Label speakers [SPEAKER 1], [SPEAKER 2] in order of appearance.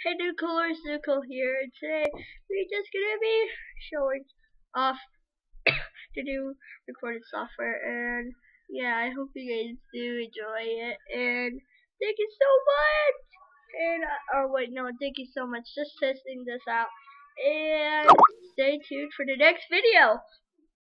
[SPEAKER 1] Hey NEWCOOLER, NEWCOOL here, and today we're just gonna be showing off the new recording software, and yeah, I hope you guys do enjoy it, and thank you so much! And, oh wait, no, thank you so much, just testing this out, and stay tuned for the next video!